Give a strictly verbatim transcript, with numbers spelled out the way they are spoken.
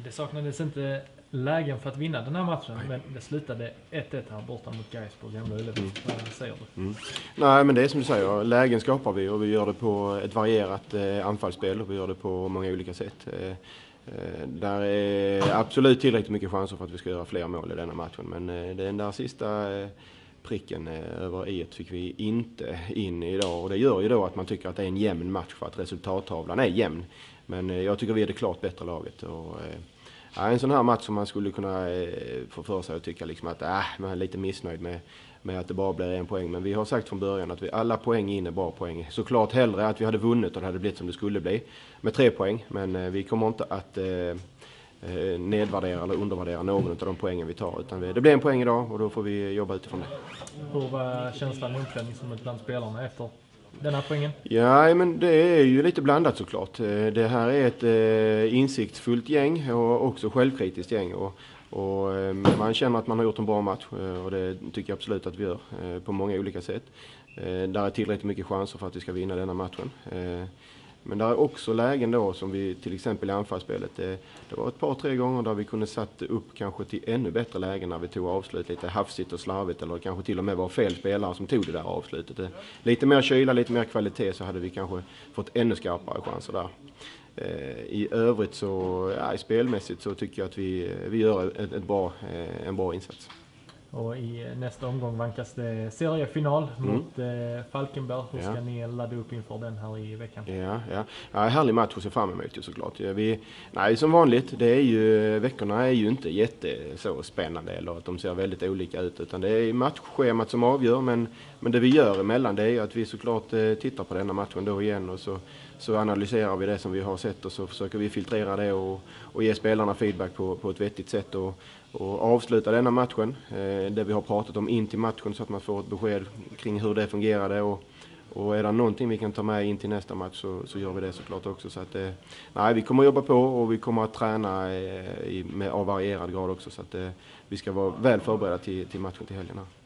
Det saknades inte lägen för att vinna den här matchen, Nej. men det slutade ett ett här borta mot Gais på Gamla Ullevi. Mm. Vad säger du? Mm. Nej, men det är som du säger, lägen skapar vi och vi gör det på ett varierat eh, anfallsspel och vi gör det på många olika sätt. Eh, eh, där är absolut tillräckligt mycket chanser för att vi ska göra fler mål i denna matchen, men eh, den där sista eh, pricken eh, över i ett fick vi inte in idag och det gör ju då att man tycker att det är en jämn match för att resultattavlan är jämn. Men eh, jag tycker vi är det klart bättre laget och eh, ja, en sån här match som man skulle kunna eh, få för sig och tycka liksom att äh, man är lite missnöjd med, med att det bara blir en poäng. Men vi har sagt från början att vi, alla poäng in är bra poäng. Såklart hellre att vi hade vunnit och det hade blivit som det skulle bli med tre poäng. Men eh, vi kommer inte att eh, nedvärdera eller undervärdera någon av de poängen vi tar. Utan vi, det blir en poäng idag och då får vi jobba utifrån det. Hur var känslan i omklädningsrummet bland spelarna efter den här poängen? Ja, men det är ju lite blandat såklart. Det här är ett eh, insiktsfullt gäng och också självkritiskt gäng. Och, och eh, man känner att man har gjort en bra match och det tycker jag absolut att vi gör eh, på många olika sätt. Eh, där är tillräckligt mycket chanser för att vi ska vinna denna matchen. Eh, Men det är också lägen då som vi till exempel i anfallsspelet. Det, det var ett par, tre gånger där vi kunde satt upp kanske till ännu bättre lägen när vi tog avslut lite hafsigt och slarvigt. Eller kanske till och med var fel spelare som tog det där avslutet. Det, lite mer kyla, lite mer kvalitet så hade vi kanske fått ännu skarpare chanser där. Eh, I övrigt så, ja, i spelmässigt så tycker jag att vi, vi gör ett, ett bra, eh, en bra insats. Och i nästa omgång vankas det seriefinal mm. mot eh, Falkenberg. Hur ska ja. ni ladda upp inför den här i veckan? Ja, ja. ja härlig match att se fram emot ju såklart. Vi, nej, som vanligt, det är ju, veckorna är ju inte jätte så spännande eller att de ser väldigt olika ut. Utan det är matchschemat som avgör. Men, men det vi gör emellan det är att vi såklart eh, tittar på denna matchen då igen och så, så analyserar vi det som vi har sett och så försöker vi filtrera det och, och ge spelarna feedback på, på ett vettigt sätt. Och, och avsluta denna matchen, eh, det vi har pratat om in till matchen så att man får ett besked kring hur det fungerade och, och är det någonting vi kan ta med in till nästa match så, så gör vi det såklart också. Så att, eh, nej, vi kommer att jobba på och vi kommer att träna eh, i, med av varierad grad också så att eh, vi ska vara väl förberedda till, till matchen till helgen här.